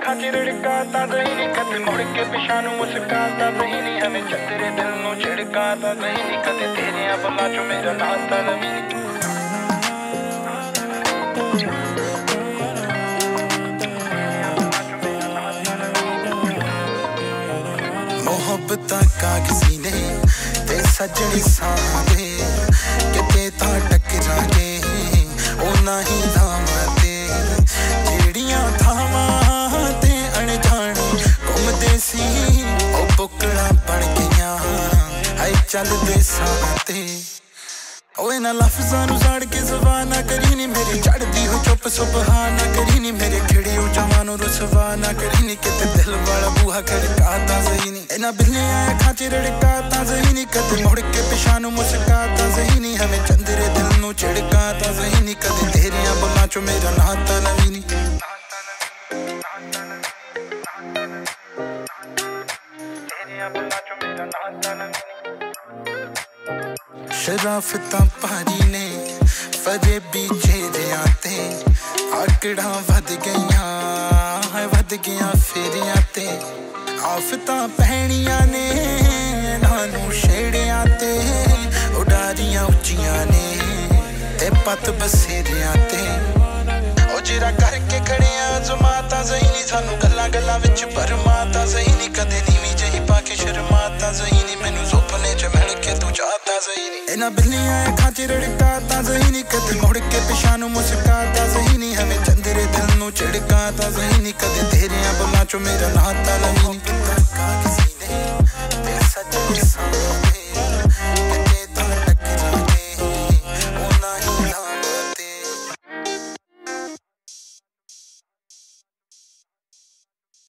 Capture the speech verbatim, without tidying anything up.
खाची रड़काता सही नहीं कदे मुड़ के पिछा नूं मुस्काता सही नहीं हमें चंदरे दिल नूं छिड़काता सही नहीं कदे तेरियां बल्लां चों मेरा नाता रवी नहीं मोहब्बत कागजी ने ते सजनी सादे किते तां टकरांगे ओ नाही दामते जेड़ियां थावां ते अणजाने घुमदे सी ओ बुकड़ा बन गईयां हाय चलदे साते ओए ना लफ्ज़ां नूं साड़ के ज़बान ना करी नी मेरी चढ़दी हो चुप सुबहान ना करी नी मेरे खिड़े हो जवानों रुसवा ना करी नी किते दिल वाला बूहा खड़काता सही नी इना बिल्लियां खाचे रड़काता सही नी कदे मुड़ के पिछा नूं मुस्काता सही नी हमें चंदरे दिल नूं छिड़काता सही नी कदे तेरियां बुल्लां चों मेरा नाता नवी नी तेरियां बुल्लां चों मेरा नाता नवी शराफतां भारी ने फरेबी चेहरियां ते आकड़ां वध गईयां है वध गईयां फेरियां ते आफतां पैणियां ने नानू छेड़ियां ते उडारियां उच्चियां ने ते पत बसेरियां ते ओ जिरा करके खड़ियां जमाता सही नहीं सानू गल्लां गल्लां विच भरमाता सही नहीं कदे नीवीं जही पाके शर्माता सही नहीं मैनू सुपने च मिल के तू चाहता सही नहीं इना बिल्लियां खाचे रड़काता सही नहीं कदे मुड़ के पिछा नूं मुस्काता सही नहीं हमें चंदरे दिल नूं छिड़काता सही नहीं कदे तेरियां बुल्लां चों मेरा नाता